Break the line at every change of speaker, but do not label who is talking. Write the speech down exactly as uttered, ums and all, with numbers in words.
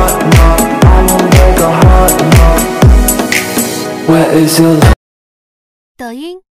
heart, no, I won't break a heart, no. Where is your love?
抖音。